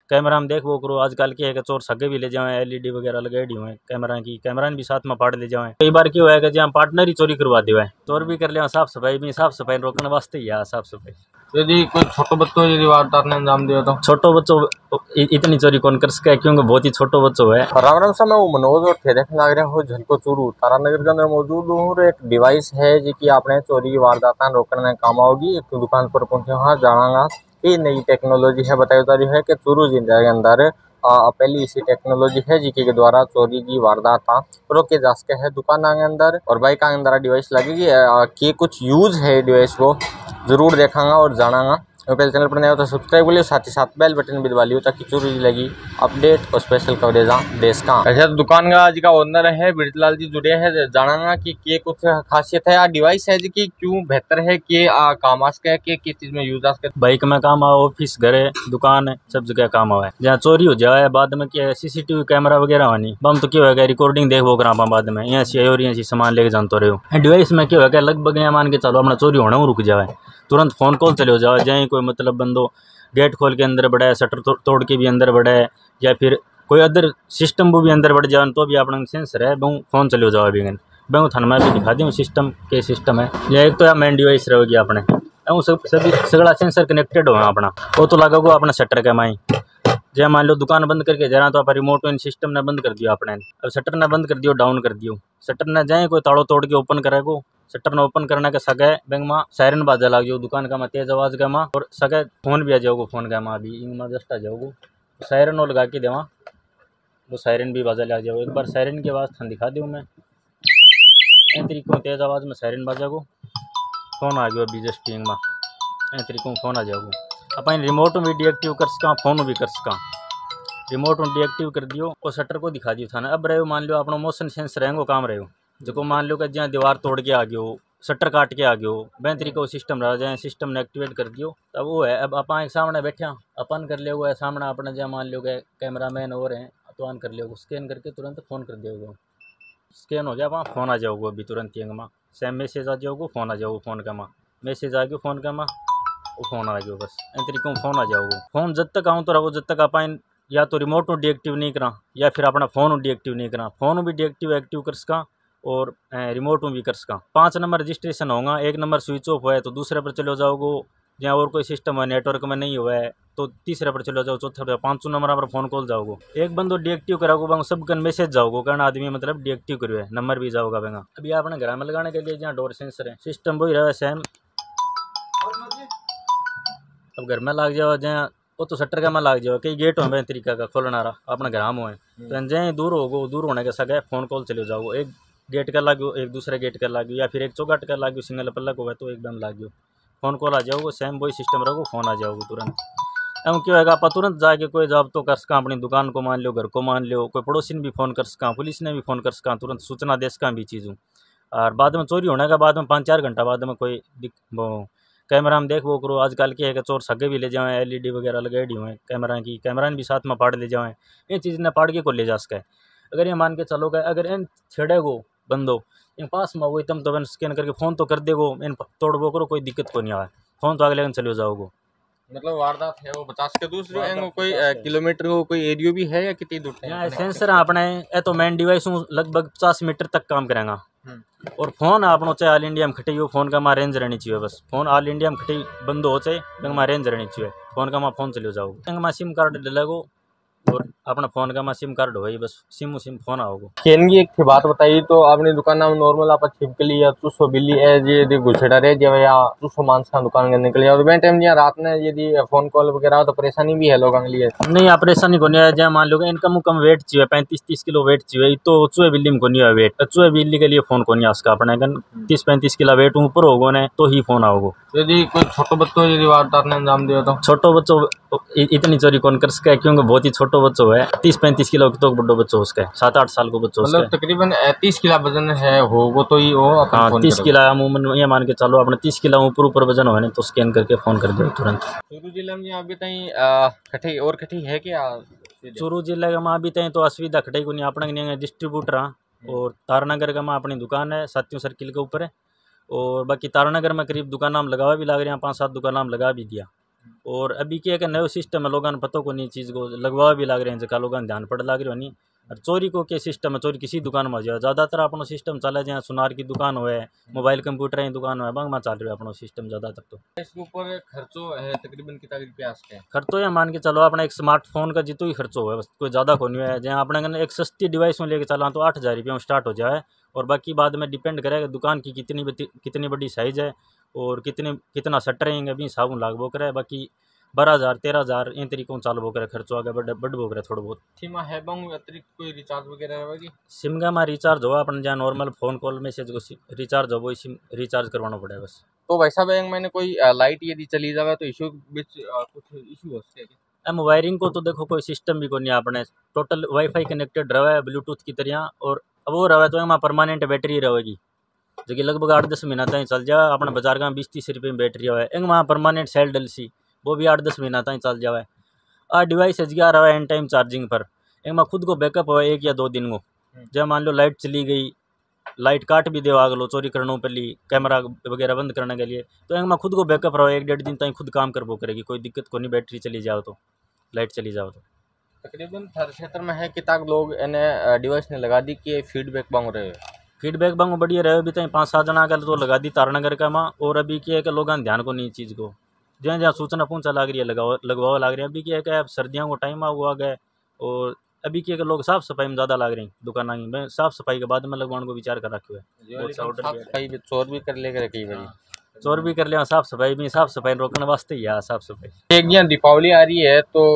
Camera में देख वो करो आजकल की है कि चोर सगे भी ले जाए, एलईडी वगैरह लगाई हुए कैमरा भी साथ में पाड़ ले जाए। कई बार क्यों है कि जहाँ पार्टनर ही चोरी करवा दिया है, चोर भी कर लिया, साफ सफाई भी, साफ सफाई रोकने वास्ते ही है साफ सफाई। यदि कोई छोटो बच्चों यदि वारदात ने अंजाम दिया तो छोटो बच्चों इतनी चोरी कौन कर सके, क्योंकि बहुत ही छोटो बच्चों है। राम राम सा मैं वो मनोज और थे देखने लग रहा हूँ झलको चूरू तारानगर के अंदर मौजूद हूँ और एक डिवाइस है जो कि आपने चोरी की वारदात रोकने में काम आओगी। एक दुकान पर पहुंचे वहाँ जाना कि नई टेक्नोलॉजी है बताई जा रही है कि चूरू जिले के अंदर पहली इसी टेक्नोलॉजी है जिसके के द्वारा चोरी की वारदात रोके जा सके है दुकान के अंदर और बाइक के अंदर डिवाइस लगेगी कि कुछ यूज है डिवाइस को जरूर देखांगा और जानांगा। पहले चैनल पर नया हो तो सब्सक्राइब कर लियो, साथ ही साथ बेल बटन भी दबा लियो ताकि चोरी लगी अपडेट और स्पेशल कवरेज देश का। अच्छा दुकान का आज का ओनर है बिरजलाल जी जुड़े हैं, जानांगा कि कुछ खासियत है आ डिवाइस है जी की क्यों बेहतर है कि काम आ सके कि किस चीज में यूज आ सके। बाइक में काम आओ, ऑफिस घर है दुकान है सब जगह काम आवे। जहाँ चोरी हो जाए बाद में क्या सीसीटीवी कैमरा वगैरह वानी बम तो क्यों है रिकॉर्डिंग देखो करा बाद में यहाँ से और यहाँ से सामान लेके जानते रहे। डिवाइस में क्यों है लगभग यहाँ मान के चलो अपना चोरी होना रुक जाए, तुरंत फोन कॉल चले हो जाए। जहाँ कोई मतलब बंदो गेट खोल के अंदर बढ़ा है, शटर तोड़ के भी अंदर बढ़ा है, या फिर कोई अदर सिस्टम वो भी अंदर बढ़ जाए तो भी अपना सेंसर है बहु फोन चले हो जाए। अभी बहु थाना में भी दिखा दूँ सिस्टम के सिस्टम है। या एक तो यार मेन डिवाइस रहेगी अपने सभी सगला सेंसर कनेक्टेड हो अपना वो तो लगा को अपना शटर के माई। जैसे मान लो दुकान बंद करके जरा तो आप रिमोट सिस्टम ने बंद कर दिया अपने, अब शटर ने बंद कर दियो डाउन कर दियो, शटर ने जाए कोई ताड़ो तोड़ के ओपन करेगो, शटर ने ओपन करने के सगे बैंक में सायरन बाजा लाग जाओ दुकान का में तेज आवाज का माँ और सगे फोन भी आ जाओगे, फोन का माँ भी इंग में जस्ट आ जाओगे सायरन लगा के देवा वो सायरन भी बाजा लग जाओ। एक बार सायरन की आवाज़ थान दिखा दूँ मैं तरीकों तेज आवाज़ में सायरन बाजा को फोन आ गया अभी जस्ट इंग में तरीकों फोन आ जाओगे। अपन रिमोट में भी डीएक्टिव कर सका, फोन भी कर सका। रिमोट में डीएक्टिव कर दियो और शटर को दिखा दियो थाना। अब रहे मान लो अपना मोशन सेंस रहेंगे काम रहे जो मान लो कि जहाँ दीवार तोड़ के आ गयो, शटर काट के आ गयो, बे तरीके सिस्टम रहा जाए सिस्टम ने एक्टिवेट कर दियो तब वो है। अब अपन एक सामने बैठे अपन कर ले हुआ है सामने अपना जहाँ मान लो कि कैमरामैन और हैं तो ऑन कर लियो, स्कैन करके तुरंत फ़ोन कर दियोगे, स्कैन हो गया वहाँ फ़ोन आ जाओगे अभी तुरंत ही माँ सेम मैसेज आ जाओगे, फ़ोन आ जाओगे, फ़ोन का माँ मैसेज आ गया फ़ोन का माँ वो फ़ोन आ गया बस इन तरीकों फ़ोन आ जाओगे। फ़ोन जब तक आऊँ तो रहो जब तक अपन या तो रिमोट में डीएक्टिव नहीं करा या फिर अपना फ़ोन डीएक्टिव नहीं करा, फ़ोन भी डीएक्टिव एक्टिव कर सका और रिमोट में भी कर सका। 5 नंबर रजिस्ट्रेशन होगा, एक नंबर स्विच ऑफ हुआ है तो दूसरे पर चले जाओगे, जहाँ और कोई सिस्टम है नेटवर्क में नहीं हुआ है तो तीसरे पर चले जाओ, चौथे पर 5 नंबर पर फ़ोन कॉल जाओगे। एक बंदो डीएक्टिव कराओगे सब कन मैसेज जाओगे कारण आदमी मतलब डीएक्टिव करो है नंबर भी जाओगा बेंगा। अभी अपने घर में लगाने के लिए जहाँ डोर सेंसर है सिस्टम वही रहा सेम। अब घर में लाग जाओ जहाँ वो तो शटर का में लाग जाओ, कई गेट हो तरीका का खोलना रहा अपना घर में तो जहाँ दूर होगो दूर होने के सगे फ़ोन कॉल चले जाओ। एक गेट का लागू, एक दूसरे गेट का लागू या फिर एक चौगाट का लागू, सिंगल पल्ला को तो एकदम लागू फ़ोन कॉल आ जाओगे सेम वही सिस्टम रहोगे फ़ोन आ जाओगे तुरंत। एवं क्यों है आप तुरंत जाके कोई जॉब तो कर सका, अपनी दुकान को मान लो, घर को मान लो, कोई पड़ोसी ने भी फ़ोन कर सका, पुलिस ने भी फ़ोन कर सका, तुरंत सूचना दे सका भी चीज़ों। और बाद में चोरी होने के बाद में 5-4 घंटा बाद में कोई वो कैमरा में देख वो करो आजकल की है कि चोर सगे भी ले जाए, एलईडी वगैरह लगाई हुए कैमरा भी साथ में पाड़ ले जाए, ये चीज़ ने पाड़ के को ले जा सके। अगर ये मान के चलो गए अगर इन छेड़े गो बंदो इन पास में हो तुम तो स्कैन करके फ़ोन तो कर देगो, इन तोड़ वो करो कोई दिक्कत को नहीं आए, फ़ोन तो अगले दिन चले जाओगे। मतलब वारदात है वो 50 के दूसरे एंगल कोई किलोमीटर को कोई एरिया भी है या कितनी दूर है? सेंसर अपने ये तो मेन डिवाइस लगभग 50 मीटर तक काम करेगा और फोन आपनो चाहे ऑल इंडिया में खटी हो फोन का रेंज रहनी चाहिए बस, फोन ऑल इंडिया में खटी बंद हो चाहे रेंज रहनी चाहिए, फोन का फोन चले जाओगे सिम कार्ड डलेगो और अपना फोन का सिम कार्ड हो बस सिम फोन आओगे। केनगी एक थी बात बताइए तो आपने दुकान में नॉर्मल आप छिपकली या चूसो बिल्ली है यदि घुसेड़ा रहे जब या चूसो मांस का दुकान के निकले और वह टाइम रात में यदि फोन कॉल वगैरह तो परेशानी भी है लोगों के लिए? नहीं परेशानी को नहीं है, जहाँ मान लो इनकम कम वेट चाहिए 35-30 किलो वेट चाहिए तो चूहे बिल्ली में को नहीं है वेट, चूहे बिल्ली के लिए फोन को नहीं आसका अपने 30-35 किलो वेट ऊपर होगो ने तो ही फोन आओगे। यदि कोई छोटो बच्चों यदि वारदात ने अंजाम दिया तो छोटो बच्चों इतनी चोरी कौन कर सके क्योंकि बहुत ही छोटो बच्चों है, 30-35 किलो तो बड़ो बच्चों उसका 7-8 साल को बच्चों मतलब तकरीबन 30 किलो वजन है होगो तो ही हो। हाँ 30 किलो अमूमन ये मान के चलो अपने 30 किलो ऊपर वजन हो तो स्कैन करके फोन कर दो तुरंत। चूरू जिले में अभी तई कठी और कठी है क्या? चूरू जिले का अभी तई तो असुविधा खटाई को नहीं अपने डिस्ट्रीब्यूटर और तारानगर का अपनी दुकान है साथियों सर्किल के ऊपर है और बाकी तारानगर में करीब दुकान नाम लगा भी लग रहे हैं 5-7 दुकान नाम लगा भी दिया और अभी क्या नयो सिस्टम है, लोगों ने पता को नहीं चीज़ को लगवा भी लाग रहे हैं, जगह लोगों ध्यान पड़ लाग रहे हो नहीं। और चोरी को क्या सिस्टम है, चोरी किसी दुकान में जाओ ज़्यादातर अपना सिस्टम चला जहाँ सुनार की दुकान हो है, मोबाइल कंप्यूटर की दुकान है, बंग में चल रहा है अपना सिस्टम ज़्यादातर। तो इसके ऊपर खर्चो है तकरीबन कितना रुपया है? खर्चो या मान के चलो अपना एक स्मार्टफोन का जितो ही खर्चो है, बस कोई ज़्यादा को नहीं है। जहाँ अपने कने एक सस्ती डिवाइस में लेके चला तो 8,000 रुपये में स्टार्ट हो जाए, और बाकी बाद में डिपेंड करेगा दुकान की कितनी बड़ी साइज़ है और कितना शटर रहेंगे अभी हिसाब लाग वो करे। बाकी 12,000 13,000 इन तरीकों चाल वो करे, खर्चो आगे बढ़ वो करे थोड़ा बहुत। सीमा है बंग अतिरिक्त कोई रिचार्ज वगैरह रहेगी? सिम का में रिचार्ज हो अपन जहाँ नॉर्मल फ़ोन कॉल मैसेज को रिचार्ज हो, वही सिम रिचार्ज करवाना पड़ेगा बस। तो भाई साहब मैंने कोई लाइट यदि चली जावे तो इशू कुछ इशू हो सकते हैं? एम वायरिंग को तो देखो कोई सिस्टम भी को नहीं, अपने टोटल वाईफाई कनेक्टेड रहा है ब्लूटूथ की तरह, और अब वो रहा तो एम परमानेंट बैटरी रहेगी जो कि लगभग 8-10 महीना तक चल जाए। अपने बाजार का 20-30 रुपये में बैटरी है, एक वहाँ परमानेंट सेल डल सी वो भी 8-10 महीना तक चल जाए। आ डिवाइस है रहा है एन टाइम चार्जिंग पर, एक में खुद को बैकअप हो 1 या 2 दिन को। जब मान लो लाइट चली गई, लाइट काट भी दे आग लो चोरी करने पहले कैमरा वगैरह बंद करने के लिए, तो एक में खुद को बैकअप रहो 1-1.5 दिन तक खुद काम कर वो करेगी, कोई दिक्कत को नहीं। बैटरी चली जाओ तो, लाइट चली जाओ तो। तकरीबन हर क्षेत्र में है कि ताक लोग इन्हें डिवाइस ने लगा दी कि फीडबैक मांग रहे हैं। फीडबैक बांगो बढ़िया रहे, अभी तक 5-7 जना का तो लगा दी तारानगर का माँ, और अभी क्या है कि लोगों ध्यान को नहीं चीज़ को, जहाँ जहाँ सूचना पहुँचा लाग रही है लगवाओ लाग रही है। अभी क्या है कि अब सर्दियों को टाइम आ गया, और अभी क्या है कि लोग साफ़ सफाई में ज़्यादा लाग रही हैं दुकान की। मैं साफ़ सफाई के बाद में लगवाने को विचार कर रखे हुए। चोर भी कर लेकर कई बार चोर भी कर लिया, साफ़ सफाई रोकने वास्ते ही है साफ़ सफाई। एक यहाँ दीपावली आ रही है तो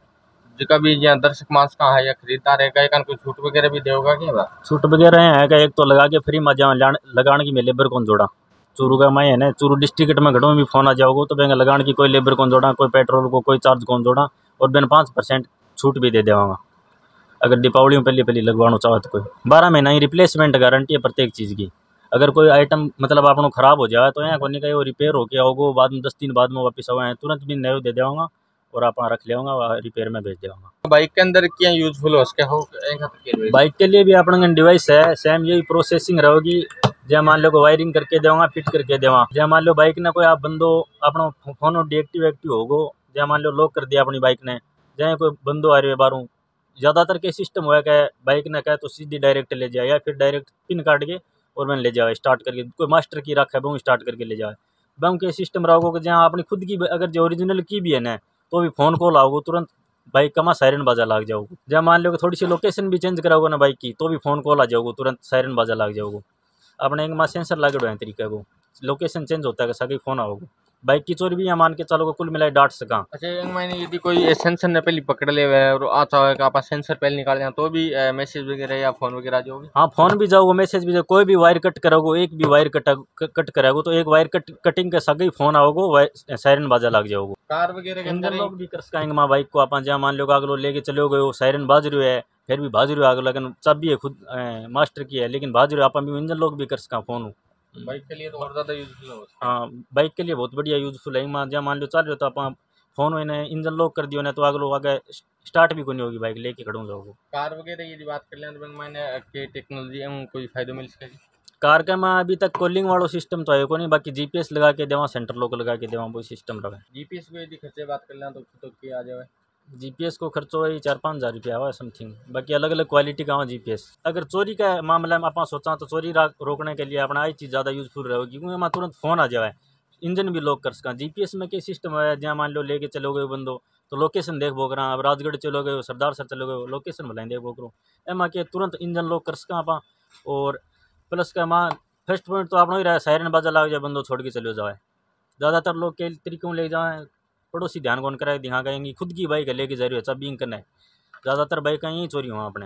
जिका भी यहाँ दर्शक मास का है या खरीदार है का कोई छूट वगैरह भी देगा क्या? छूट वगैरह है का, एक तो लगा के फ्री में जहाँ लगाने की मैं लेबर कौन जोड़ा चूरू का मैं है ना, चूरू डिस्ट्रिक्ट में घड़ों में भी फोन आ जाओगे तो बैंक लगाने की कोई लेबर कौन जोड़ा, कोई पेट्रोल को कोई चार्ज कौन जोड़ा, और बिन 5% छूट भी दे देवागा अगर दीपावली में पहले लगवाना चाहो तो। कोई 12 महीना ही रिप्लेसमेंट गारंटी है प्रत्येक चीज़ की। अगर कोई आइटम मतलब आपको खराब हो जाए तो यहाँ को नहीं कहीं वो रिपेयर हो गया होगा, बाद में 10 दिन बाद में वापस आवा है तुरंत भी नया दे देवागा और आप रख लेगा रिपेयर में भेज देवागा। बाइक के अंदर क्या यूजफुल हो सके हो? बाइक के लिए भी अपना डिवाइस है सेम यही प्रोसेसिंग रहेगी। जहाँ मान लो को वायरिंग करके देवा फिट करके देवा, जहाँ मान लो बाइक ने कोई आप बंदो अपना फोन डीएक्टिव एक्टिव होगो, जहाँ मान लो लॉक कर दिया अपनी बाइक ने, जहाँ कोई बंदो आ रहे है बाहरों, ज़्यादातर के सिस्टम हुआ क्या बाइक ने कहा तो सीधी डायरेक्ट ले जाए या फिर डायरेक्ट पिन काट के और मैंने ले जाए स्टार्ट करके, कोई मास्टर की रखा है वो स्टार्ट करके ले जाए। बैंक के सिस्टम रहोगे कि जहाँ अपनी खुद की अगर जो ओरिजिनल की भी है ना तो भी फ़ोन कॉल आओगे तुरंत बाइक का सायरन बाजा लाग जाओगे। जहाँ मान लो कि थोड़ी सी लोकेशन भी चेंज कराओगे ना बाइक की तो भी फ़ोन कॉल आ जाओगे तुरंत सायरन बाजा लाग जाओगे। अपने एक सेंसर लगे हुए तरीके को लोकेशन चेंज होता है सभी फ़ोन आओगे। बाइक की चोरी भी यहाँ मान के चलोगे कुल मिलाई डांट सका। अच्छा मैंने यदि कोई सेंसर ने पहले पकड़ ले और आता है कि आप सेंसर पहले निकाल दें तो भी मैसेज वगैरह या फोन वगैरह जाओगे? हाँ फोन भी जाओगे मैसेज भी जाओगे, कोई भी वायर कट करोगे एक भी वायर कट कराओगे तो एक वायर कटिंग के सगे फोन आओगे सायरन बाजा लग जाओगे। कार वगैरह के अंदर लोग भी कर सकेंगे माँ बाइक को आप जहाँ मान लो अगलो लेके चले गए सायरन बाज रहे है फिर भी बाज रहे हो आगे, लेकिन चाबी है खुद मास्टर की है लेकिन बाज रहे हो आप भी इंजन लोग भी कर सका फोन। बाइक के लिए तो और ज़्यादा यूजफुल है। हाँ बाइक के लिए बहुत बढ़िया यूजफुल है। जहाँ मान लो चल रहे हो तो आप फोन में इंजन लॉक कर दियो ना तो अगलो आगे स्टार्ट भी कोई नहीं होगी बाइक लेके खड़ो जाओगे। कार वगैरह यदि बात कर लें तो मैंने के टेक्नोलॉजी में कोई फायदा मिल सके? कार का मैं अभी तक कॉलिंग वालों सिस्टम तो है को नहीं, बाकी जीपीएस लगा के देवा सेंटर लॉक लगा के देवा वो सिस्टम रहा है। जीपीएस को यदि खर्चे बात कर लें तो क्या आ जाए? जीपीएस को खर्चो वही 4-5 हज़ार रुपया हुआ समथिंग, बाकी अलग अलग क्वालिटी का हुआ जीपीएस। अगर चोरी का मामला में आप सोचा तो चोरी रोकने के लिए अपना आई चीज़ ज़्यादा यूजफुल रहेगी क्योंकि हमारा तुरंत फ़ोन आ जाए, इंजन भी लॉक कर सका। जीपीएस में क्या सिस्टम है जहाँ मान लो लेके चलोगे बंदो तो लोकेशन देख बोक रहा, अब राजगढ़ चलोगे सरदारसर चलोगे लोकेशन भलाई देख बोक रो एम के तुरंत इंजन लॉक कर सका आप। और प्लस का माँ फर्स्ट पॉइंट तो आपने ही रहा सायरन बाजा लाग जाए बंदो छोड़ के चलो जाए। ज़्यादातर लोग के तरीकों ले जाए पड़ोसी ध्यान कौन कराए दिखा गएंगी खुद की बाइक है लेके जा रही है चाबी करना है, ज़्यादातर बाइक यहीं चोरी हुआ अपने।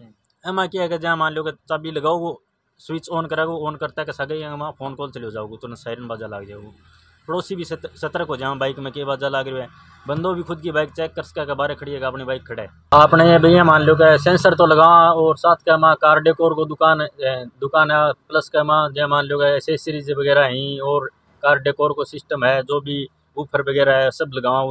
एम क्या है कि जहाँ मान लो कि चाबी लगाओ वो स्विच ऑन कराओ ऑन करता है कि सगे वहाँ फ़ोन कॉल चले जाओगे तो सायरन बाजा लाग जाओगे। पड़ोसी भी सतर्क हो जाओ बाइक में के बाजा लाग रहे हैं, बंदो भी खुद की बाइक चेक कर सका बारे खड़ी है अपनी बाइक खड़ा है। आपने भैया मान लो कि सेंसर तो लगा और साथ का माँ कार डेकोर को दुकान है प्लस का माँ जहाँ मान लो एसेसरीज वगैरह हैं और कार डेकोर को सिस्टम है जो भी ऊपर वगैरह है सब लगा हो रहा है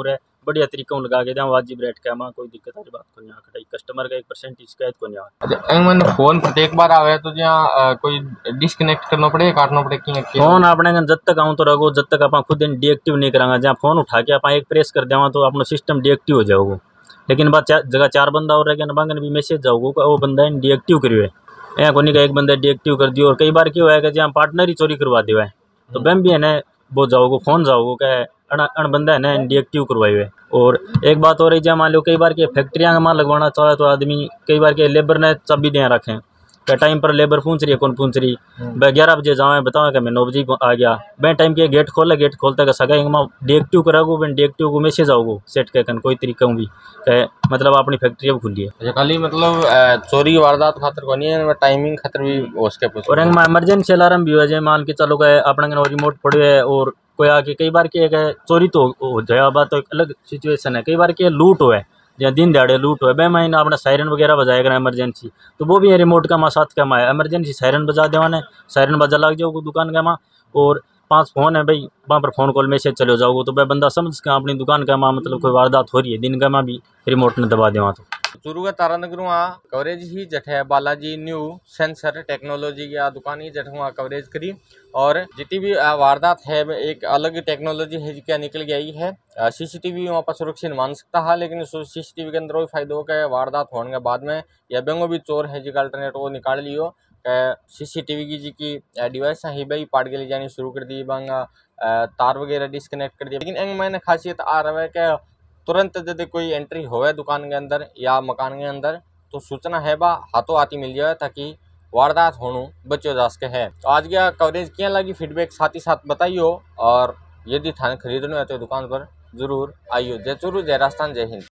बढ़िया तरीका लगा के जहाँ वाजिब रेट का वहाँ कोई दिक्कत वाली बात को नहीं आखिर कस्टमर का 1% शिकायत को नहीं आ। अच्छा मैंने फोन प्रत्येक बार आवे तो जहाँ कोई डिस्कनेक्ट करना पड़े काटना पड़े कि फोन अपने जब तक आऊँ तो रहो जब तक आप खुद डीएक्टिव नहीं करांगा जहाँ फोन उठा के आप एक प्रेस कर देवा तो अपना सिस्टम डीएक्टिव हो जाओगे लेकिन बात जगह 4 बंदा और रह बांगन भी मैसेज जाओगे वो बंदा डीएक्टिव करियो है यहाँ को नहीं का एक बंदा डीएक्टिव कर दियो और कई बार क्या है जहाँ पार्टनर ही चोरी करवा दिया है तो बैम भी है ना वो जाओगे फोन जाओगे क्या अण बंदा है ना डीएक्टिव करवाई हुए। और एक बात हो रही जहाँ मान लो कई बार के फैक्ट्रियाँ में लगवाना चाहे तो आदमी कई बार के लेबर ने चाबी दे रखें क्या टाइम पर लेबर पूछ रही है कौन पूछ रही मैं 11 बजे जाऊँ बताऊँ कि मैं 9 बजे आ गया मैं टाइम के गेट खोला गेट खोलता का सगा डीएक्टिव करागो मैं डीएक्टिव को मैसेज आओगो सेट कर कोई तरीका भी मतलब अपनी फैक्ट्री अब खुली है खाली मतलब चोरी वारदात खातर को नहीं है टाइमिंग खातर भी उसके और इमरजेंसी अलार्म भी हो मान के चलो गए अपना रिमोट पड़े है और कोई आके कई बार की चोरी तो हो जाए बात तो एक अलग सिचुएशन है कई बार की लूट हो है जहाँ दिन दिहाड़े लूट हो मैं अपना सायरन वगैरह बजाएगा इमरजेंसी तो वो भी है रिमोट का साथ का है इमरजेंसी सायरन बजा देवाने सायरन बजा लग जाओगे दुकान का माँ और 5 फोन है भाई वहाँ पर फोन कॉल मैसेज चले जाओगे तो भाई बंदा समझ के अपनी दुकान का माँ मतलब कोई वारदात हो रही है दिन का माँ भी रिमोट ने दबा दे वहाँ तो चूरू का तारानगर वहाँ कवरेज ही जठे बालाजी न्यू सेंसर टेक्नोलॉजी की दुकान ही जठ वहाँ कवरेज करी और जितनी भी वारदात है एक अलग टेक्नोलॉजी है क्या निकल गई है सीसीटीवी वहाँ पर सुरक्षित मान सकता है लेकिन सीसीटीवी के अंदर वही फायदा हो गया वारदात होने के बाद में या बेंगो भी चोर है जी अल्टरनेट वो निकाल लियो सीसीटीवी की जी की डिवाइस ही भाई पार्ट के लिए जानी शुरू कर दी बांगा तार वगैरह डिस्कनेक्ट कर दिया लेकिन एक मैंने खासियत आ रहा है कि तुरंत यदि कोई एंट्री होवे दुकान के अंदर या मकान के अंदर तो सूचना है बा हाथों हाथी मिल जाए ताकि वारदात होने बचो जा सके है। तो आज क्या कवरेज क्या लगी फीडबैक साथ ही साथ बताइयो और यदि थाने खरीदना है तो दुकान पर जरूर आइयो। जय चूरू जय राजस्थान जय हिंद।